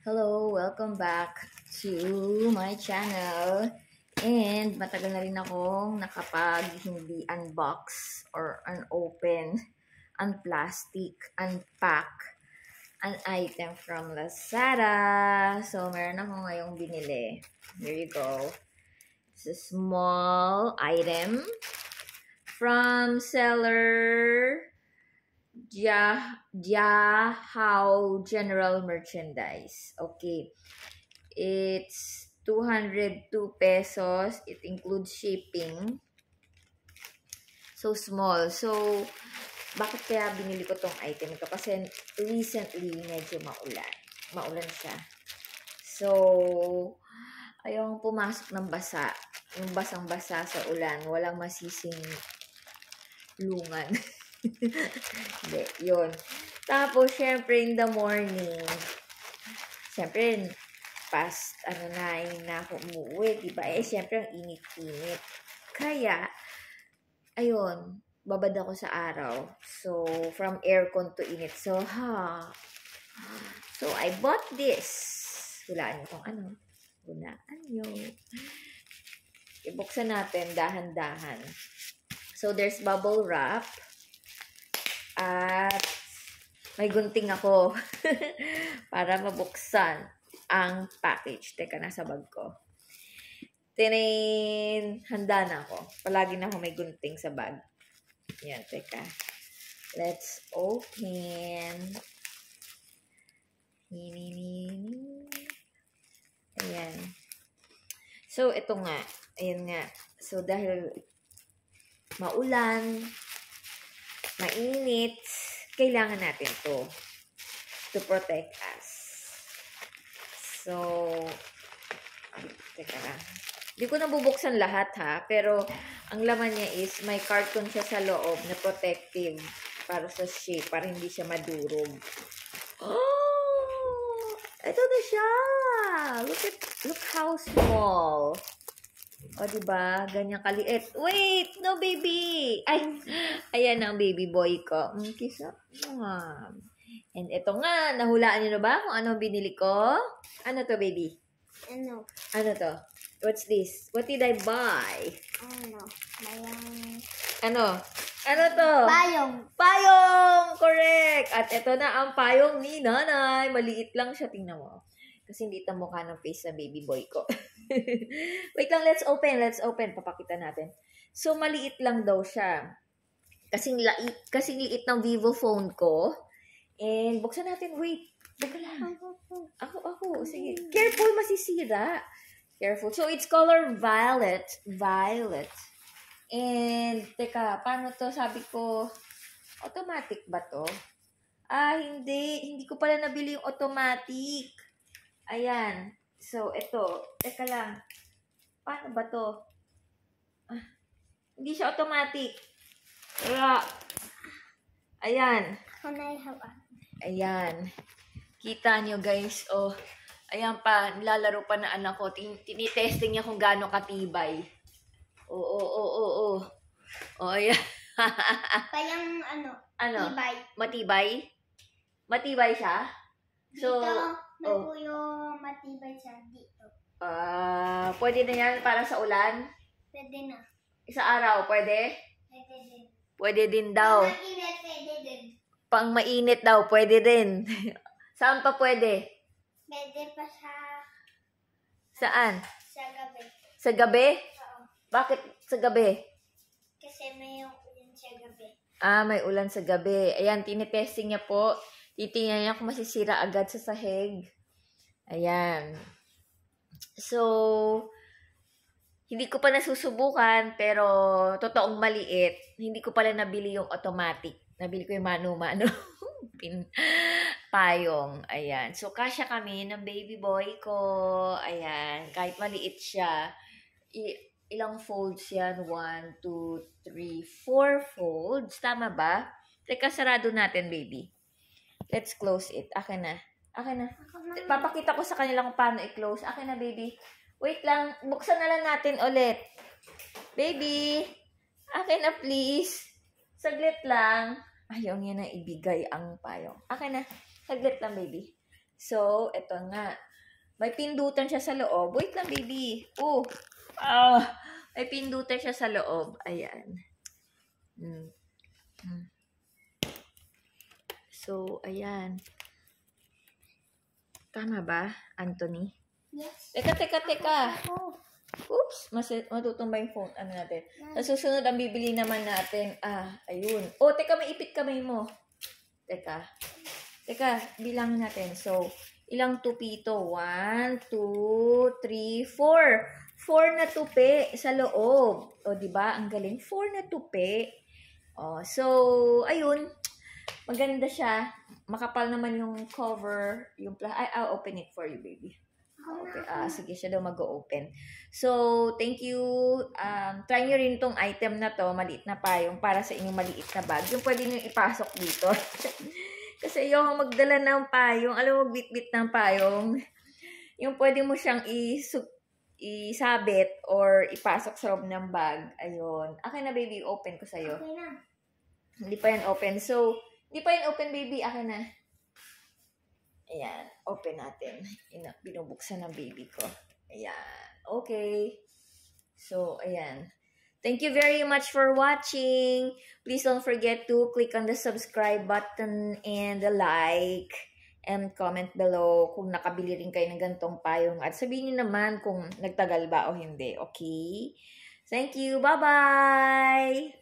Hello, welcome back to my channel. And matagal na rin akong hindi unbox or unopen, unplastic, unpack an item from Lazada. So, meron ako ngayong binili. Here you go. It's a small item from seller Jiahao General Merchandise. Okay. It's 202 pesos. It includes shipping. So small. So, bakit kaya binili ko tong item ito? Kasi recently, medyo maulan. Maulan siya. So, ayong pumasok ng basa. Yung basang-basa sa ulan. Walang masising lungan. Hindi, yun. Tapos, syempre, in the morning, syempre, past, yun na ako umuwi, diba? Syempre, ang init-init. Kaya, ayun, babad ako sa araw. So, from aircon to init. So, So, I bought this. Hulaan niyo kung ano. Hulaan niyo. Ibuksan natin, dahan-dahan. So, there's bubble wrap. At may gunting ako para mabuksan ang package. Teka, nasa bag ko. Handa na ako. Palagi na ako may gunting sa bag. Yan, teka. Let's open. Ayan. So, ito nga. Ayan nga. So, dahil maulan, mainit, kailangan natin to protect us. So, teka lang. Hindi ko nabubuksan lahat pero ang laman niya is may carton siya sa loob na protective para sa shape, para hindi siya madurog. Oh! Ito na siya! Look how small. O, diba? Ganyan kaliit. Wait! No, baby! Ay, ayan ang baby boy ko. Kiss up. And ito nga, nahulaan niyo na ba kung ano binili ko? Ano to, baby? Ano? Ano to? What's this? What did I buy? Ano? Mayang... Ano? Ano to? Payong. Payong! Correct! At ito na ang payong ni nanay. Maliit lang siya. Tingnan mo. Kasi hindi ito mukha ng face sa baby boy ko. Wait lang, let's open. Let's open. Papakita natin. So, maliit lang daw siya. Kasing liit ng Vivo phone ko. And, buksan natin. Wait. Teka lang. Ako. Sige. Careful, masisira. Careful. So, it's color violet. Violet. And, teka, paano to? Sabi ko, automatic ba to? Hindi. Hindi ko pala nabili yung automatic. Ayan. So, ito. Teka lang. Paano ba to? Hindi siya automatic. Ayan. Ayan. Kita nyo, guys. Oh, ayan pa. Nilalaro pa na anak ko. Tinitesting niya kung gaano katibay. Oo. Oh, ayan. Kayang Ano? Tibay. Matibay? Matibay siya? So, Dito, po yung matibay siya dito. pwede na yan para sa ulan? Pwede na. Sa araw, pwede? Pwede din. Pwede din daw. Pag-init, pwede din. Pang mainit daw, pwede din. Saan pa pwede? Pwede pa Saan? sa gabi. Sa gabi? Oo. Bakit sa gabi? Kasi may yung ulan sa gabi. May ulan sa gabi. Ayan, tinitesting niya po. Titingnan niya kung masisira agad sa sahig. Ayan. So, hindi ko pa nasusubukan, pero totoong maliit. Hindi ko pala nabili yung automatic. Nabili ko yung mano-mano. Payong. Ayan. So, kasya kami ng baby boy ko. Ayan. Kahit maliit siya. Ilang folds yan? 1, 2, 3, 4 folds. Tama ba? Teka, sarado natin, baby. Let's close it. Akin na. Papakita ko sa kanila kung paano i-close. Akin na, baby. Wait lang. Buksan na lang natin ulit. Baby. Akin na, please. Saglit lang. Ayaw niya na ibigay ang payong. Akin na. Saglit lang, baby. So, eto nga. May pindutan siya sa loob. Wait lang, baby. May pindutan siya sa loob. Ayan. So, ayan. Tama ba, Anthony? Yes. Teka. Oh. Oops, matutumba yung phone. Ano natin? Sa susunod, ang bibili naman natin. Ayun. Teka, may ipit kamay mo. Teka, bilangin natin. So, ilang tupi ito? 1, 2, 3, 4. 4 na tupi sa loob. Diba? Ang galing. 4 na tupi. So, ayun. Maganda siya. Makapal naman yung cover. I'll open it for you, baby. Okay. Sige, siya daw mag-open. So, thank you. Try nyo rin tong item na to, maliit na payong, para sa inyong maliit na bag. Yung pwede nyo ipasok dito. Kasi ayoko magdala ng payong. Alam mo, bit-bit ng payong. Yung pwede mo siyang isabit or ipasok sa loob ng bag. Ayun. Akin na, baby. Open ko sa'yo. Okay na. Hindi pa yan open. So, hindi pa yan open, baby. Akin na. Ayan, open natin. Binubuksan ng baby ko. Ayan, okay. So, ayan. Thank you very much for watching. Please don't forget to click on the subscribe button and the like and comment below kung nakabili rin kayo ng gantong payong. At sabihin nyo naman kung nagtagal ba o hindi, okay? Thank you. Bye-bye!